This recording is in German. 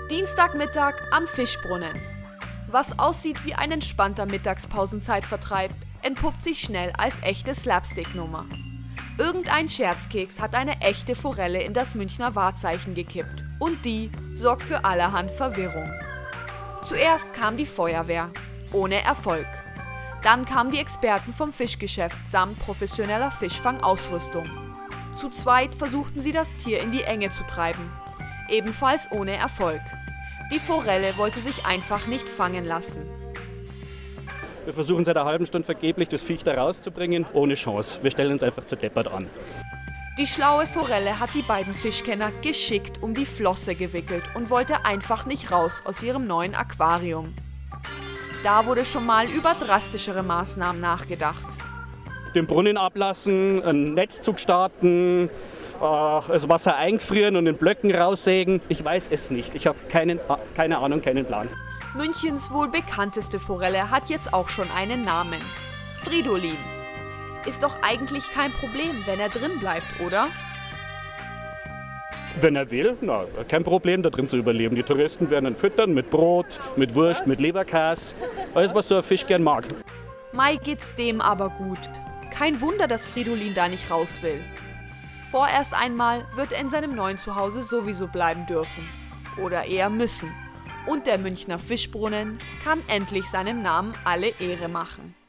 Dienstagmittag am Fischbrunnen. Was aussieht wie ein entspannter Mittagspausenzeitvertreib, entpuppt sich schnell als echte Slapstick-Nummer. Irgendein Scherzkeks hat eine echte Forelle in das Münchner Wahrzeichen gekippt und die sorgt für allerhand Verwirrung. Zuerst kam die Feuerwehr, ohne Erfolg. Dann kamen die Experten vom Fischgeschäft samt professioneller Fischfangausrüstung. Zu zweit versuchten sie das Tier in die Enge zu treiben, ebenfalls ohne Erfolg. Die Forelle wollte sich einfach nicht fangen lassen. Wir versuchen seit einer halben Stunde vergeblich, das Viech da rauszubringen, ohne Chance. Wir stellen uns einfach zu deppert an. Die schlaue Forelle hat die beiden Fischkenner geschickt um die Flosse gewickelt und wollte einfach nicht raus aus ihrem neuen Aquarium. Da wurde schon mal über drastischere Maßnahmen nachgedacht. Den Brunnen ablassen, einen Netzzug starten, das Wasser eingefrieren und in Blöcken raussägen. Ich weiß es nicht. Ich habe keine Ahnung, keinen Plan. Münchens wohl bekannteste Forelle hat jetzt auch schon einen Namen. Fridolin. Ist doch eigentlich kein Problem, wenn er drin bleibt, oder? Wenn er will, na, kein Problem, da drin zu überleben. Die Touristen werden ihn füttern mit Brot, mit Wurst, mit Leberkäse. Alles, was so ein Fisch gern mag. Mai geht's dem aber gut. Kein Wunder, dass Fridolin da nicht raus will. Vorerst einmal wird er in seinem neuen Zuhause sowieso bleiben dürfen. Oder eher müssen. Und der Münchner Fischbrunnen kann endlich seinem Namen alle Ehre machen.